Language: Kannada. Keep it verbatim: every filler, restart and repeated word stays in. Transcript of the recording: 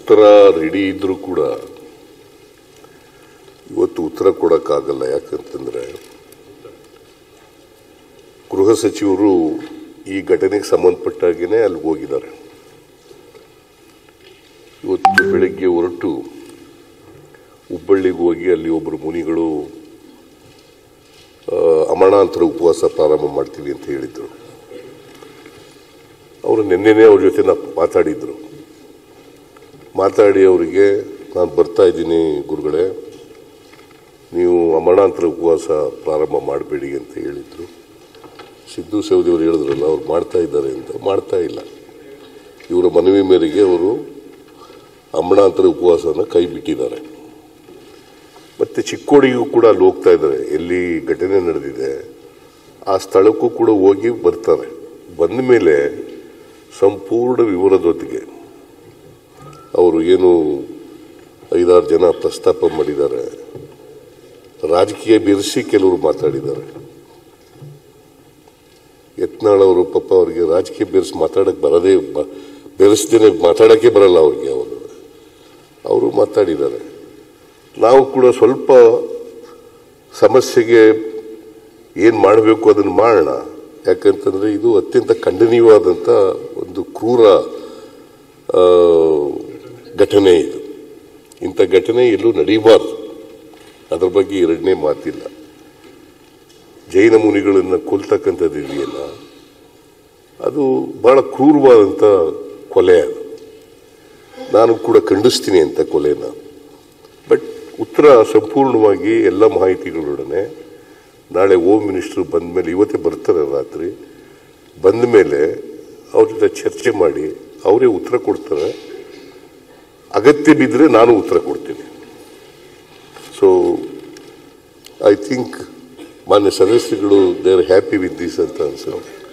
ಉತ್ತರ ರೆಡಿ ಇದ್ರೂ ಕೂಡ ಇವತ್ತು ಉತ್ತರ ಕೊಡೋಕ್ಕಾಗಲ್ಲ. ಯಾಕಂತಂದ್ರೆ ಗೃಹ ಸಚಿವರು ಈ ಘಟನೆಗೆ ಸಂಬಂಧಪಟ್ಟಾಗೇನೆ ಅಲ್ಲಿಗೆ ಹೋಗಿದ್ದಾರೆ. ಇವತ್ತು ಬೆಳಗ್ಗೆ ಹೊರಟು ಹುಬ್ಬಳ್ಳಿಗೆ ಹೋಗಿ ಅಲ್ಲಿ ಒಬ್ಬರು ಮುನಿಗಳು ಅಮರಣಾಂತರ ಉಪವಾಸ ಪ್ರಾರಂಭ ಮಾಡ್ತೀವಿ ಅಂತ ಹೇಳಿದ್ರು. ಅವರು ನಿನ್ನೆನೇ ಅವ್ರ ಜೊತೆ ನಾ ಮಾತಾಡಿದ್ರು. ಮಾತಾಡಿ ಅವರಿಗೆ ನಾನು ಬರ್ತಾ ಇದ್ದೀನಿ ಗುರುಗಳೇ, ನೀವು ಅಮರಣಾಂತರ ಉಪವಾಸ ಪ್ರಾರಂಭ ಮಾಡಬೇಡಿ ಅಂತ ಹೇಳಿದ್ರು. ಸಿದ್ದು ಸವದಿ ಅವರು ಹೇಳಿದ್ರಲ್ಲ, ಅವ್ರು ಮಾಡ್ತಾ ಇದ್ದಾರೆ ಅಂತ. ಮಾಡ್ತಾ ಇಲ್ಲ. ಇವರ ಮನವಿ ಮೇರೆಗೆ ಅವರು ಅಮರಣಾಂತರ ಉಪವಾಸನ ಕೈ ಬಿಟ್ಟಿದ್ದಾರೆ. ಮತ್ತೆ ಚಿಕ್ಕೋಡಿಗೂ ಕೂಡ ಅಲ್ಲಿ ಹೋಗ್ತಾ ಇದ್ದಾರೆ. ಎಲ್ಲಿ ಘಟನೆ ನಡೆದಿದೆ ಆ ಸ್ಥಳಕ್ಕೂ ಕೂಡ ಹೋಗಿ ಬರ್ತಾರೆ. ಬಂದ ಮೇಲೆ ಸಂಪೂರ್ಣ ವಿವರದೊಂದಿಗೆ ಅವರು ಏನು ಐದಾರು ಜನ ಪ್ರಸ್ತಾಪ ಮಾಡಿದ್ದಾರೆ. ರಾಜಕೀಯ ಬೆರೆಸಿ ಕೆಲವರು ಮಾತಾಡಿದ್ದಾರೆ. ಯತ್ನಾಳ್ ಅವರು ಪಾಪ ಅವರಿಗೆ ರಾಜಕೀಯ ಬೆರೆಸಿ ಮಾತಾಡಕ್ಕೆ ಬರದೇ ಬೆರೆಸ್ದೇನೆ ಮಾತಾಡೋಕ್ಕೆ ಬರಲ್ಲ ಅವ್ರಿಗೆ. ಅವರು ಅವರು ಮಾತಾಡಿದ್ದಾರೆ. ನಾವು ಕೂಡ ಸ್ವಲ್ಪ ಸಮಸ್ಯೆಗೆ ಏನು ಮಾಡಬೇಕು ಅದನ್ನು ಮಾಡೋಣ. ಯಾಕಂತಂದರೆ ಇದು ಅತ್ಯಂತ ಖಂಡನೀಯವಾದಂಥ ಒಂದು ಕ್ರೂರ ಘಟನೆ. ಇದು ಇಂಥ ಘಟನೆ ಎಲ್ಲೂ ನಡೀಬಾರ್ದು. ಅದರ ಬಗ್ಗೆ ಎರಡನೇ ಮಾತಿಲ್ಲ. ಜೈನ ಮುನಿಗಳನ್ನು ಕೊಲ್ತಕ್ಕಂಥದ್ದು ಇದೆಯಲ್ಲ, ಅದು ಬಹಳ ಕ್ರೂರವಾದಂಥ ಕೊಲೆ. ಅದು ನಾನು ಕೂಡ ಖಂಡಿಸ್ತೀನಿ ಅಂತ ಕೊಲೆನ. ಬಟ್ ಉತ್ತರ ಸಂಪೂರ್ಣವಾಗಿ ಎಲ್ಲ ಮಾಹಿತಿಗಳೊಡನೆ ನಾಳೆ ಹೋಮ್ ಮಿನಿಸ್ಟ್ರು ಬಂದ ಮೇಲೆ, ಇವತ್ತೇ ಬರ್ತಾರೆ ರಾತ್ರಿ, ಬಂದ ಮೇಲೆ ಅವ್ರ ಜೊತೆ ಚರ್ಚೆ ಮಾಡಿ ಅವರೇ ಉತ್ತರ ಕೊಡ್ತಾರೆ. ಅಗತ್ಯ ಬಿದ್ದರೆ ನಾನು ಉತ್ತರ ಕೊಡ್ತೀನಿ. ಸೊ ಐ ಥಿಂಕ್ ಮಾನ್ಯ ಸದಸ್ಯರುಗಳು they are happy with this ಅಂತ ಅನ್ಸುತ್ತೆ.